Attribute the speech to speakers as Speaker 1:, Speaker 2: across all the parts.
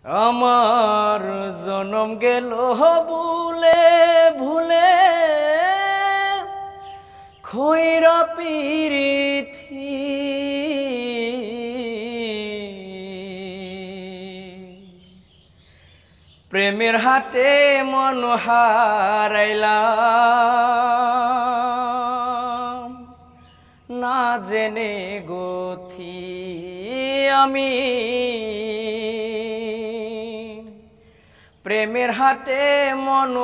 Speaker 1: আমার জনম গেল ভুলে ভুলে খৈরা পিরিথি প্রেমের হাটে মন হারাইলাম না জেনে গথি আমি প্রেমের হাটে মন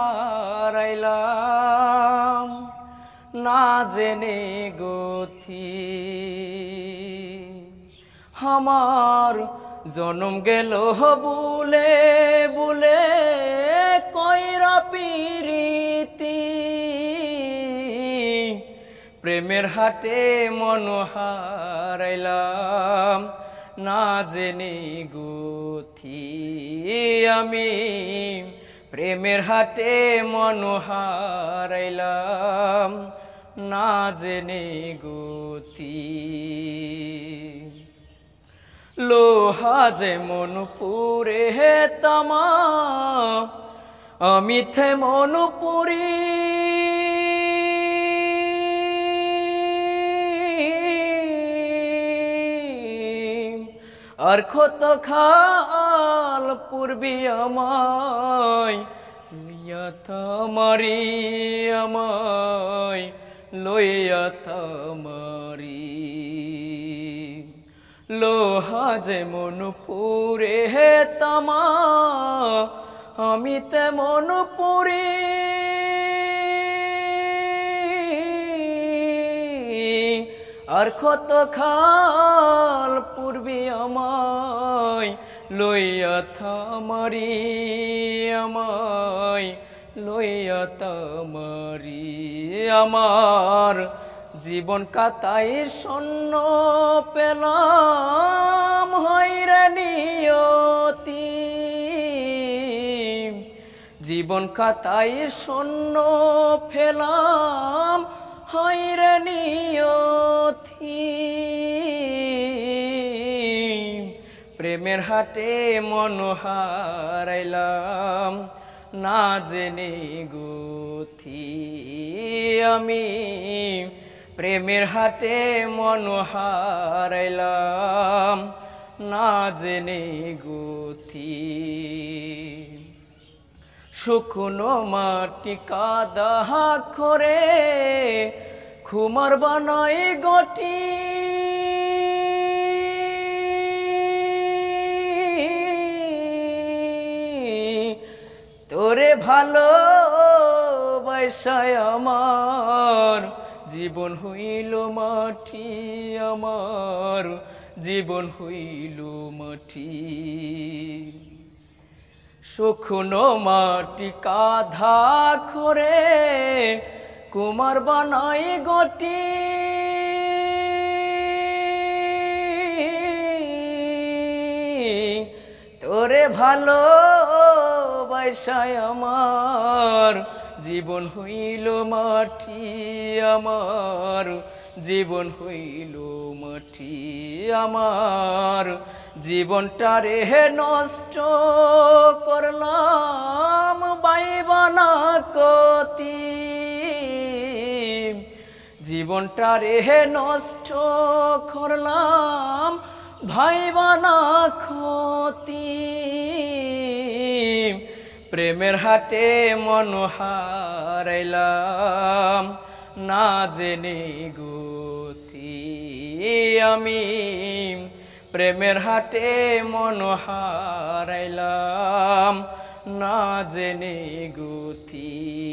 Speaker 1: হারাইলাম না জেনে গথি আমার জনম গেল বুলে বুলে কইরা পিরিতি প্রেমের হাটে মন হারাইলাম না জেনে গথি আমি প্রেমের হাটে মন হারাইলাম না জেনে গথি লোহা যেমন পুরে হে তামা আমি তেমন পুরি আর কত খাল পূর্বি আমায় লইয়া তামারি আমায় লইয়া তামারি লোহা যেমন পুরে হে তামা আমি তেমন পুরি আর কত খাল পূর্বি আমায় লইয়া তামারি আমায় লইয়া তামারি আমার জীবন কাতাই শূন্য পেলাম হইরে নিয়তি জীবন কাতাই শূন্য ফেলাম হইরে নিয়তি প্রেমের হাটে মন হারাইলাম না জেনে গথি আমি প্রেমের হাটে মন হারাইলাম না জেনে গথি শুকনো মাটি কাদা করে খুমার বানাই গটি তোরে ভালো বাইসায় আমার জীবন হইল মাটি আমার জীবন হইল মাটি শুকনো মাটি কাঁধা করে কুমার বানাই গটি তোরে ভালো বাইসায় আমার জীবন হইল মাটি আমার জীবন হইল মাটি আমার জীবনটা রে নষ্ট করলাম বাইবানা কতি জীবনটা রে নষ্ট করলাম ভাইবানা ক্ষতি প্রেমের হাটে মন হারাইলাম না জেনে গথি আমি প্রেমের হাটে মন হারাইলাম না জেনে গথি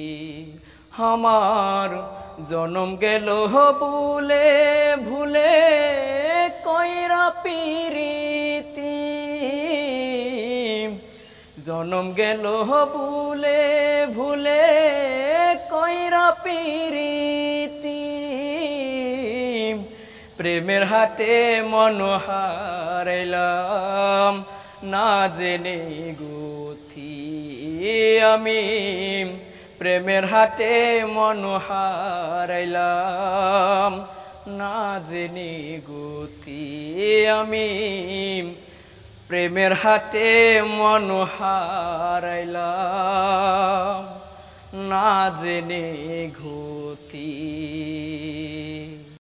Speaker 1: আমার জনম গেল ভুলে ভুলে কইরা পিরিতি জনম গেল ভুলে ভুলে কইরা পিরিতি প্রেমের হাটে মন হারাইলাম না জেনে গথি আমি প্রেমের হাটে মন হারাইলাম না জেনে গতি আমি প্রেমের হাটে মন হারাইলাম না জেনে ঘুতি।